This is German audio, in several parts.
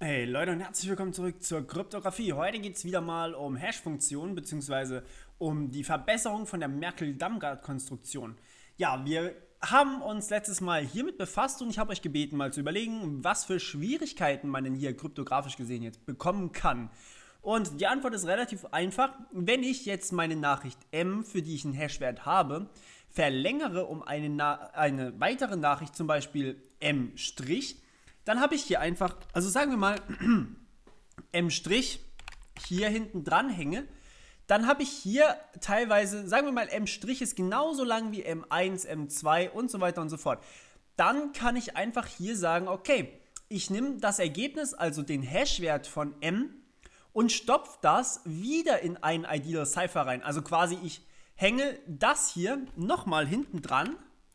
Hey Leute und herzlich willkommen zurück zur Kryptographie. Heute geht es wieder mal um Hash-Funktionen bzw. um die Verbesserung von der Merkle-Damgard-Konstruktion. Ja, wir haben uns letztes Mal hiermit befasst und ich habe euch gebeten, mal zu überlegen, was für Schwierigkeiten man denn hier kryptografisch gesehen jetzt bekommen kann. Und die Antwort ist relativ einfach. Wenn ich jetzt meine Nachricht M, für die ich einen Hashwert habe, verlängere um eine weitere Nachricht, zum Beispiel M', dann habe ich hier einfach, also sagen wir mal, M' hier hinten dran hänge, dann habe ich hier teilweise, sagen wir mal, M' ist genauso lang wie M1, M2 und so weiter und so fort. Dann kann ich einfach hier sagen, okay, ich nehme das Ergebnis, also den Hashwert von M und stopfe das wieder in einen Ideal Cipher rein. Also quasi ich hänge das hier nochmal hinten dran,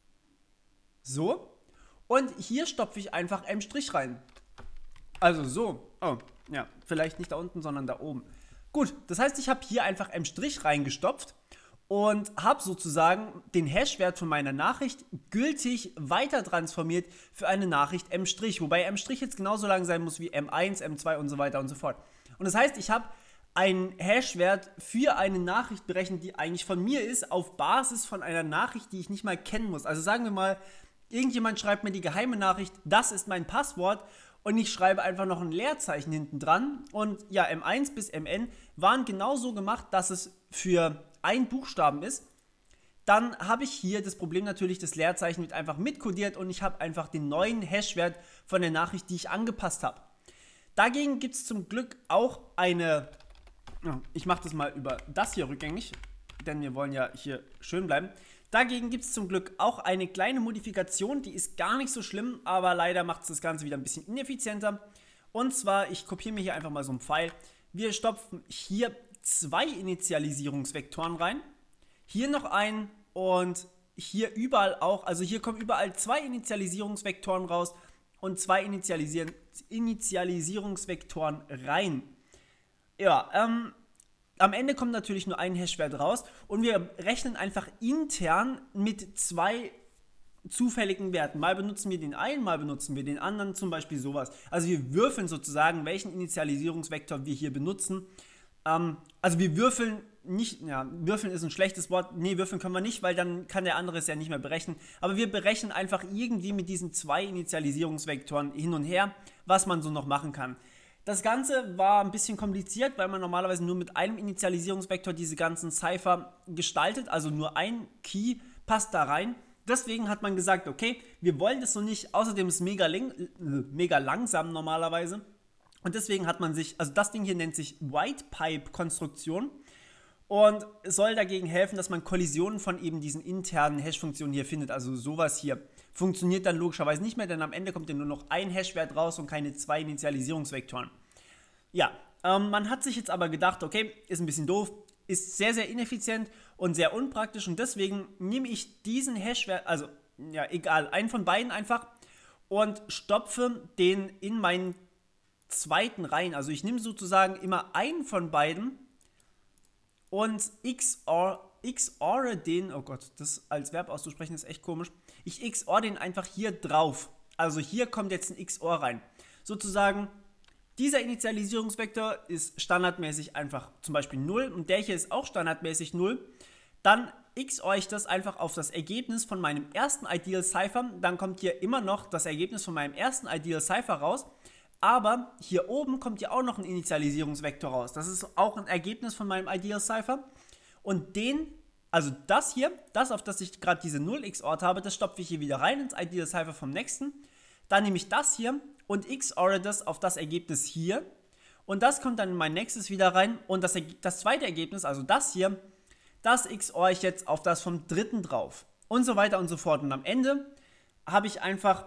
so. Und hier stopfe ich einfach M' rein. Also so. Oh, ja, vielleicht nicht da unten, sondern da oben. Gut, das heißt, ich habe hier einfach M' reingestopft und habe sozusagen den Hashwert von meiner Nachricht gültig weiter transformiert für eine Nachricht M', wobei M' jetzt genauso lang sein muss wie M1, M2 und so weiter und so fort. Und das heißt, ich habe einen Hashwert für eine Nachricht berechnet, die eigentlich von mir ist, auf Basis von einer Nachricht, die ich nicht mal kennen muss. Also sagen wir mal, irgendjemand schreibt mir die geheime Nachricht, das ist mein Passwort und ich schreibe einfach noch ein Leerzeichen hinten dran. Und ja, M1 bis Mn waren genauso gemacht, dass es für einen Buchstaben ist. Dann habe ich hier das Problem natürlich, das Leerzeichen wird einfach mitkodiert und ich habe einfach den neuen Hashwert von der Nachricht, die ich angepasst habe. Dagegen gibt es zum Glück auch eine, ich mache das mal über das hier rückgängig, denn wir wollen ja hier schön bleiben. Dagegen gibt es zum Glück auch eine kleine Modifikation, die ist gar nicht so schlimm, aber leider macht es das Ganze wieder ein bisschen ineffizienter. Und zwar, ich kopiere mir hier einfach mal so einen Pfeil. Wir stopfen hier zwei Initialisierungsvektoren rein, hier noch einen und hier überall auch, also hier kommen überall zwei Initialisierungsvektoren raus und zwei Initialisierungsvektoren rein. Ja, am Ende kommt natürlich nur ein Hashwert raus und wir rechnen einfach intern mit zwei zufälligen Werten. Mal benutzen wir den einen, mal benutzen wir den anderen, zum Beispiel sowas. Also wir würfeln sozusagen, welchen Initialisierungsvektor wir hier benutzen. Also wir würfeln nicht, ja, würfeln ist ein schlechtes Wort, nee, würfeln können wir nicht, weil dann kann der andere es ja nicht mehr berechnen. Aber wir berechnen einfach irgendwie mit diesen zwei Initialisierungsvektoren hin und her, was man so noch machen kann. Das Ganze war ein bisschen kompliziert, weil man normalerweise nur mit einem Initialisierungsvektor diese ganzen Cipher gestaltet, also nur ein Key passt da rein. Deswegen hat man gesagt, okay, wir wollen das so nicht, außerdem ist es mega langsam normalerweise. Und deswegen hat man sich, also das Ding hier nennt sich White Pipe Konstruktion und soll dagegen helfen, dass man Kollisionen von eben diesen internen Hash-Funktionen hier findet. Also sowas hier funktioniert dann logischerweise nicht mehr, denn am Ende kommt ja nur noch ein Hashwert raus und keine zwei Initialisierungsvektoren. Ja, man hat sich jetzt aber gedacht, okay, ist ein bisschen doof, ist sehr, sehr ineffizient und sehr unpraktisch und deswegen nehme ich diesen Hashwert, also ja, egal, einen von beiden einfach und stopfe den in meinen zweiten rein. Also ich nehme sozusagen immer einen von beiden und XOR den, oh Gott, das als Verb auszusprechen ist echt komisch. Ich XOR den einfach hier drauf. Also hier kommt jetzt ein XOR rein. Sozusagen, dieser Initialisierungsvektor ist standardmäßig einfach zum Beispiel 0 und der hier ist auch standardmäßig 0. Dann XOR ich das einfach auf das Ergebnis von meinem ersten Ideal Cipher. Dann kommt hier immer noch das Ergebnis von meinem ersten Ideal Cipher raus. Aber hier oben kommt ja auch noch ein Initialisierungsvektor raus. Das ist auch ein Ergebnis von meinem Ideal Cipher. Und also das hier, das auf das ich gerade diese 0 XORt habe, das stopfe ich hier wieder rein ins Ideal Cipher vom nächsten. Dann nehme ich das hier und XOR das auf das Ergebnis hier. Und das kommt dann in mein nächstes wieder rein. Und das zweite Ergebnis, also das hier, das XOR ich jetzt auf das vom dritten drauf. Und so weiter und so fort. Und am Ende habe ich einfach,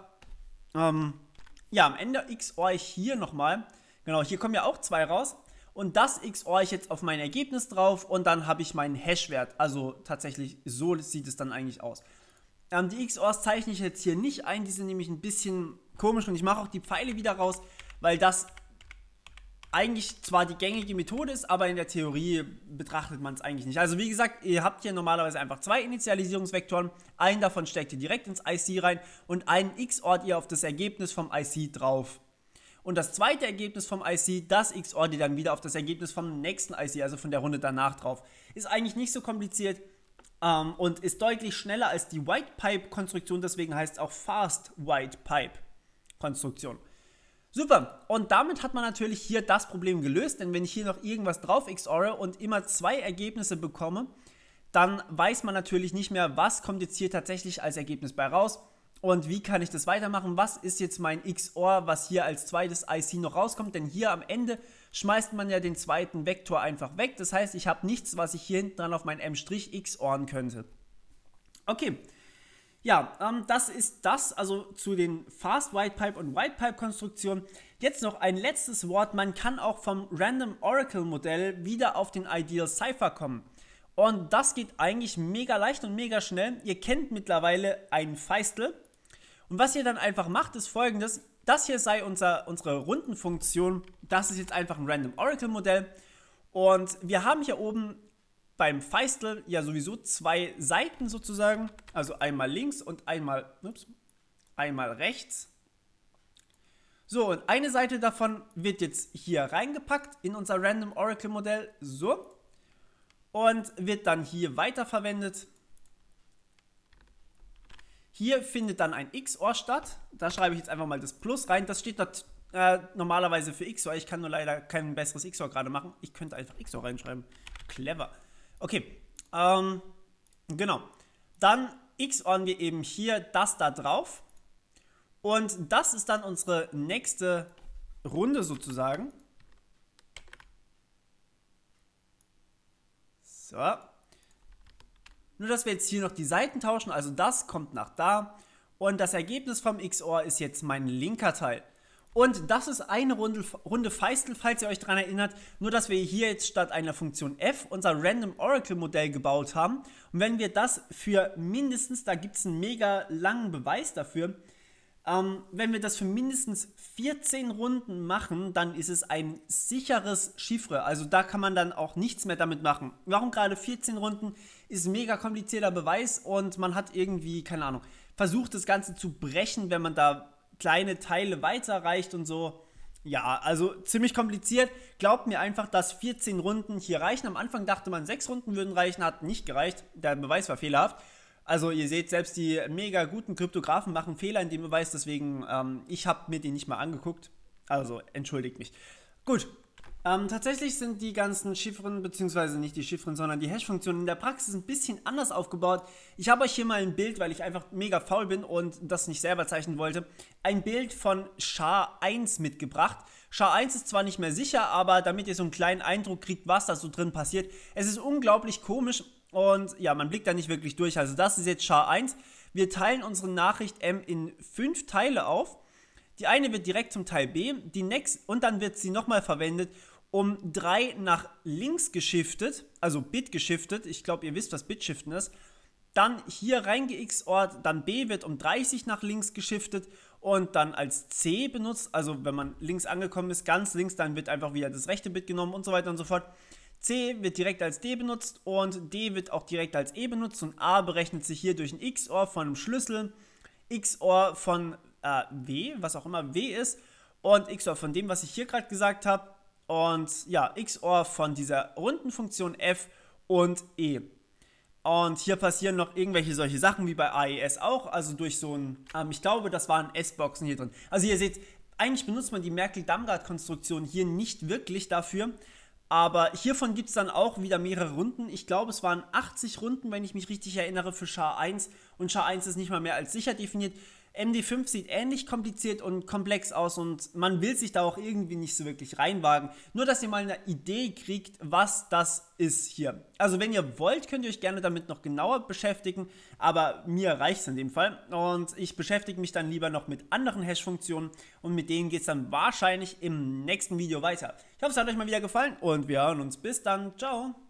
ja, am Ende XOR ich hier nochmal, genau, hier kommen ja auch zwei raus und das XOR ich jetzt auf mein Ergebnis drauf und dann habe ich meinen Hashwert, also tatsächlich so sieht es dann eigentlich aus. Die XORs zeichne ich jetzt hier nicht ein, die sind nämlich ein bisschen komisch und ich mache auch die Pfeile wieder raus, weil das eigentlich zwar die gängige Methode ist, aber in der Theorie betrachtet man es eigentlich nicht. Also wie gesagt, ihr habt hier normalerweise einfach zwei Initialisierungsvektoren, einen davon steckt ihr direkt ins IC rein und einen XORt ihr auf das Ergebnis vom IC drauf. Und das zweite Ergebnis vom IC, das XOR die dann wieder auf das Ergebnis vom nächsten IC, also von der Runde danach drauf. Ist eigentlich nicht so kompliziert und ist deutlich schneller als die White Pipe Konstruktion, deswegen heißt es auch Fast White Pipe Konstruktion. Super, und damit hat man natürlich hier das Problem gelöst, denn wenn ich hier noch irgendwas drauf XORe und immer zwei Ergebnisse bekomme, dann weiß man natürlich nicht mehr, was kommt jetzt hier tatsächlich als Ergebnis bei raus und wie kann ich das weitermachen, was ist jetzt mein XOR, was hier als zweites IC noch rauskommt, denn hier am Ende schmeißt man ja den zweiten Vektor einfach weg, das heißt, ich habe nichts, was ich hier hinten dran auf mein M' XORen könnte. Okay. Ja, das ist das, also zu den Fast White Pipe und White Pipe Konstruktionen. Jetzt noch ein letztes Wort, man kann auch vom Random Oracle Modell wieder auf den Ideal Cipher kommen. Und das geht eigentlich mega leicht und mega schnell. Ihr kennt mittlerweile ein Feistel. Und was ihr dann einfach macht, ist folgendes. Das hier sei unsere Rundenfunktion. Das ist jetzt einfach ein Random Oracle Modell. Und wir haben hier oben beim Feistel ja sowieso zwei Seiten sozusagen, also einmal links und einmal rechts. So, und eine Seite davon wird jetzt hier reingepackt in unser Random Oracle Modell, so, und wird dann hier weiterverwendet. Hier findet dann ein XOR statt, da schreibe ich jetzt einfach mal das Plus rein, das steht dort normalerweise für XOR, ich kann nur leider kein besseres XOR gerade machen, ich könnte einfach XOR reinschreiben, clever. Okay, genau. Dann XORen wir eben hier das da drauf. Und das ist dann unsere nächste Runde sozusagen. So. Nur, dass wir jetzt hier noch die Seiten tauschen. Also das kommt nach da. Und das Ergebnis vom XOR ist jetzt mein linker Teil. Und das ist eine Runde Feistel, falls ihr euch daran erinnert, nur dass wir hier jetzt statt einer Funktion f unser Random Oracle Modell gebaut haben. Und wenn wir das für mindestens, da gibt es einen mega langen Beweis dafür, wenn wir das für mindestens 14 Runden machen, dann ist es ein sicheres Chiffre. Also da kann man dann auch nichts mehr damit machen. Warum gerade 14 Runden? Ist ein mega komplizierter Beweis und man hat irgendwie, keine Ahnung, versucht das Ganze zu brechen, wenn man da kleine Teile weiterreicht und so. Ja, also ziemlich kompliziert. Glaubt mir einfach, dass 14 Runden hier reichen. Am Anfang dachte man, 6 Runden würden reichen, hat nicht gereicht. Der Beweis war fehlerhaft. Also ihr seht, selbst die mega guten Kryptografen machen Fehler in dem Beweis, deswegen, ich habe mir den nicht mal angeguckt. Also entschuldigt mich. Gut. Tatsächlich sind die ganzen Chiffren, beziehungsweise nicht die Chiffren, sondern die Hash-Funktionen in der Praxis ein bisschen anders aufgebaut. Ich habe euch hier mal ein Bild, weil ich einfach mega faul bin und das nicht selber zeichnen wollte, ein Bild von SHA-1 mitgebracht. SHA-1 ist zwar nicht mehr sicher, aber damit ihr so einen kleinen Eindruck kriegt, was da so drin passiert. Es ist unglaublich komisch und ja, man blickt da nicht wirklich durch. Also das ist jetzt SHA-1. Wir teilen unsere Nachricht M in 5 Teile auf. Die eine wird direkt zum Teil B, die nächste, und dann wird sie nochmal verwendet, um 3 nach links geschiftet, also Bit geschiftet, ich glaube, ihr wisst, was Bitshiften ist, dann hier reingexort, dann B wird um 30 nach links geschiftet und dann als C benutzt, also wenn man links angekommen ist, ganz links, dann wird einfach wieder das rechte Bit genommen und so weiter und so fort. C wird direkt als D benutzt und D wird auch direkt als E benutzt und A berechnet sich hier durch ein XOR von einem Schlüssel, XOR von W, was auch immer W ist, und XOR von dem, was ich hier gerade gesagt habe. Und ja, XOR von dieser Rundenfunktion f und e. Und hier passieren noch irgendwelche solche Sachen wie bei AES auch, also durch so ein, ich glaube, das waren S-Boxen hier drin. Also ihr seht, eigentlich benutzt man die Merkel-Damgard-Konstruktion hier nicht wirklich dafür, aber hiervon gibt es dann auch wieder mehrere Runden. Ich glaube, es waren 80 Runden, wenn ich mich richtig erinnere, für SHA-1 und SHA-1 ist nicht mal mehr als sicher definiert. MD5 sieht ähnlich kompliziert und komplex aus und man will sich da auch irgendwie nicht so wirklich reinwagen. Nur, dass ihr mal eine Idee kriegt, was das ist hier. Also wenn ihr wollt, könnt ihr euch gerne damit noch genauer beschäftigen, aber mir reicht es in dem Fall. Und ich beschäftige mich dann lieber noch mit anderen Hash-Funktionen und mit denen geht es dann wahrscheinlich im nächsten Video weiter. Ich hoffe, es hat euch mal wieder gefallen und wir hören uns. Bis dann. Ciao.